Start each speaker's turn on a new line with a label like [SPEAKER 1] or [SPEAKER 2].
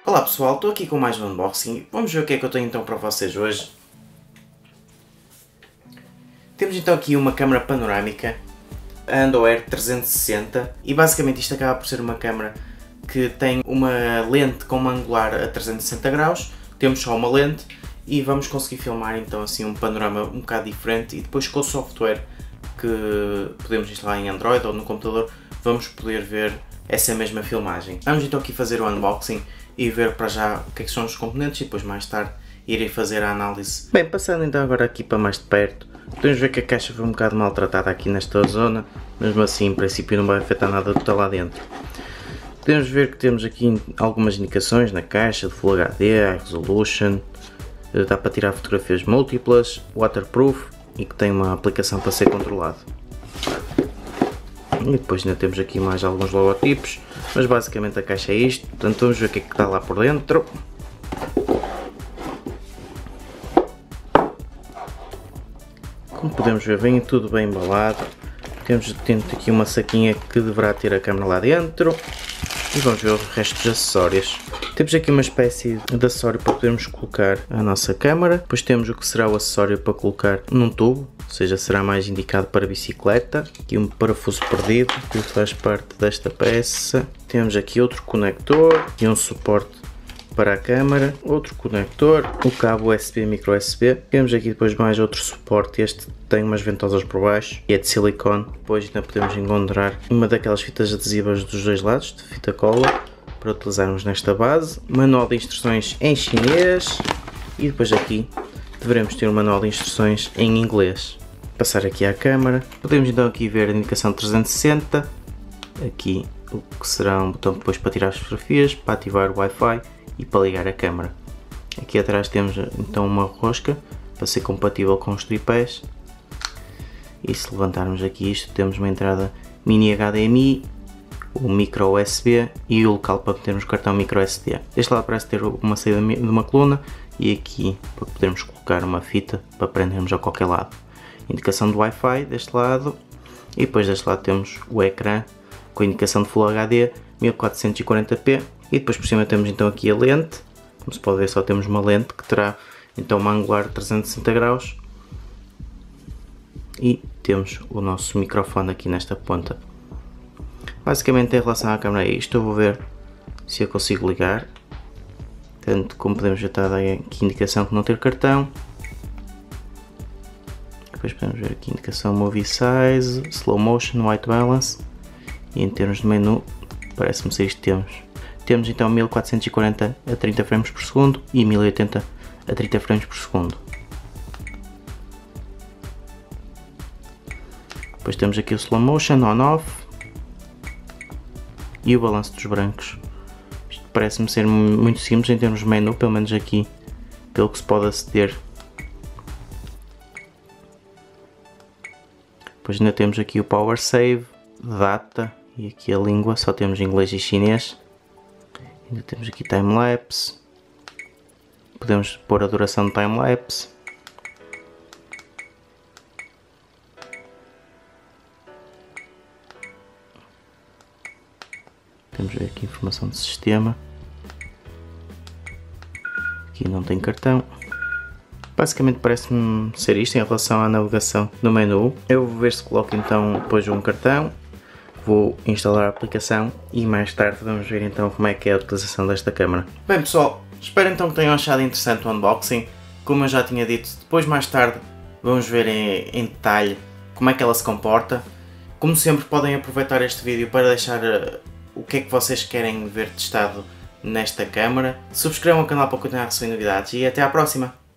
[SPEAKER 1] Olá pessoal, estou aqui com mais um unboxing. Vamos ver o que é que eu tenho então para vocês hoje. Temos então aqui uma câmara panorâmica, a Andoer 360, e basicamente isto acaba por ser uma câmara que tem uma lente com uma angular a 360 graus, temos só uma lente e vamos conseguir filmar então assim um panorama um bocado diferente, e depois com o software que podemos instalar em Android ou no computador vamos poder ver essa mesma filmagem. Vamos então aqui fazer o unboxing e ver para já o que é que são os componentes e depois mais tarde irei fazer a análise. Bem, passando então agora aqui para mais de perto, podemos ver que a caixa foi um bocado maltratada aqui nesta zona, mesmo assim em princípio não vai afetar nada do que está lá dentro. Podemos ver que temos aqui algumas indicações na caixa de Full HD, High Resolution, dá para tirar fotografias múltiplas, waterproof e que tem uma aplicação para ser controlado. E depois ainda temos aqui mais alguns logotipos, mas basicamente a caixa é isto, portanto vamos ver o que é que está lá por dentro. Como podemos ver, vem tudo bem embalado. Temos aqui uma saquinha que deverá ter a câmera lá dentro. E vamos ver o resto dos acessórios. Temos aqui uma espécie de acessório para podermos colocar a nossa câmera. Depois temos o que será o acessório para colocar num tubo, ou seja, será mais indicado para bicicleta. Aqui um parafuso perdido que faz parte desta peça. Temos aqui outro conector e um suporte para a câmera, outro conector, o cabo USB, micro USB. Temos aqui depois mais outro suporte, este tem umas ventosas por baixo e é de silicone. Depois ainda podemos encontrar uma daquelas fitas adesivas dos dois lados, de fita cola, para utilizarmos nesta base. Manual de instruções em chinês e depois aqui deveremos ter um manual de instruções em inglês. Passar aqui à câmera, podemos então aqui ver a indicação 360, aqui o que será um botão depois para tirar as fotografias, para ativar o Wi-Fi e para ligar a câmera. Aqui atrás temos então uma rosca para ser compatível com os tripés, e se levantarmos aqui isto temos uma entrada mini HDMI, o micro USB e o local para metermos o cartão micro SD. Este lado parece ter uma saída de uma coluna e aqui para podermos colocar uma fita para prendermos a qualquer lado. Indicação do Wi-Fi deste lado, e depois deste lado temos o ecrã com a indicação de Full HD 1440p. E depois por cima temos então aqui a lente. Como se pode ver, só temos uma lente que terá então uma angular de 360 graus. E temos o nosso microfone aqui nesta ponta. Basicamente em relação à câmera é isto. Eu vou ver se eu consigo ligar. Tanto como podemos ver, está aqui indicação de não ter cartão. Depois podemos ver aqui indicação Movie Size, Slow Motion, White Balance. E em termos de menu, parece-me ser isto que temos. Temos então 1440 a 30 frames por segundo e 1080 a 30 frames por segundo. Depois temos aqui o Slow Motion, On-Off e o balanço dos brancos. Isto parece-me ser muito simples em termos de menu, pelo menos aqui, pelo que se pode aceder. Depois ainda temos aqui o Power Save, Data e aqui a língua, só temos inglês e chinês. Ainda temos aqui time-lapse, podemos pôr a duração de time-lapse. Temos aqui informação de sistema, aqui não tem cartão. Basicamente parece-me ser isto em relação à navegação no menu. Eu vou ver se coloco então depois um cartão. Vou instalar a aplicação e mais tarde vamos ver então como é que é a utilização desta câmera. Bem pessoal, espero então que tenham achado interessante o unboxing. Como eu já tinha dito, depois mais tarde vamos ver em detalhe como é que ela se comporta. Como sempre podem aproveitar este vídeo para deixar o que é que vocês querem ver testado nesta câmera. Subscrevam o canal para continuar a receber novidades e até à próxima!